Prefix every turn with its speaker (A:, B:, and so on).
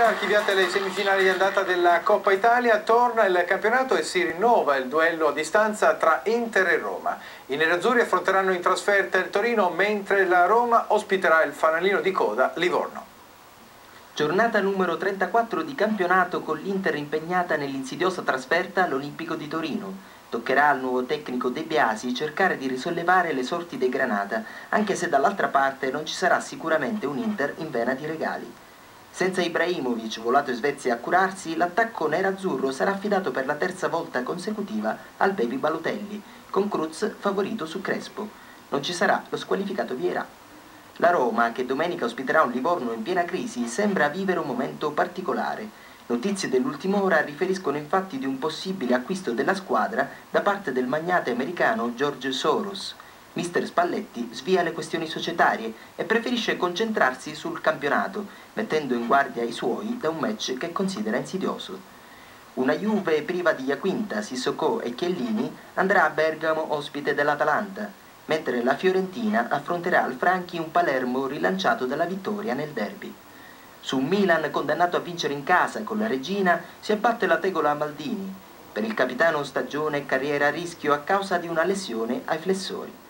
A: archiviate le semifinali di andata della Coppa Italia, torna il campionato e si rinnova il duello a distanza tra Inter e Roma. I nerazzurri affronteranno in trasferta il Torino, mentre la Roma ospiterà il fanalino di coda Livorno.
B: Giornata numero 34 di campionato con l'Inter impegnata nell'insidiosa trasferta all'Olimpico di Torino. Toccherà al nuovo tecnico De Biasi cercare di risollevare le sorti dei Granata, anche se dall'altra parte non ci sarà sicuramente un Inter in vena di regali. Senza Ibrahimovic, volato in Svezia a curarsi, l'attacco nerazzurro sarà affidato per la terza volta consecutiva al Baby Balotelli, con Cruz favorito su Crespo. Non ci sarà lo squalificato Vieira. La Roma, che domenica ospiterà un Livorno in piena crisi, sembra vivere un momento particolare. Notizie dell'ultima ora riferiscono infatti di un possibile acquisto della squadra da parte del magnate americano George Soros. Mister Spalletti svia le questioni societarie e preferisce concentrarsi sul campionato, mettendo in guardia i suoi da un match che considera insidioso. Una Juve priva di Iaquinta, Sissoko e Chiellini andrà a Bergamo ospite dell'Atalanta, mentre la Fiorentina affronterà al Franchi un Palermo rilanciato dalla vittoria nel derby. Su un Milan condannato a vincere in casa con la Regina si abbatte la tegola a Maldini. Per il capitano stagione e carriera a rischio a causa di una lesione ai flessori.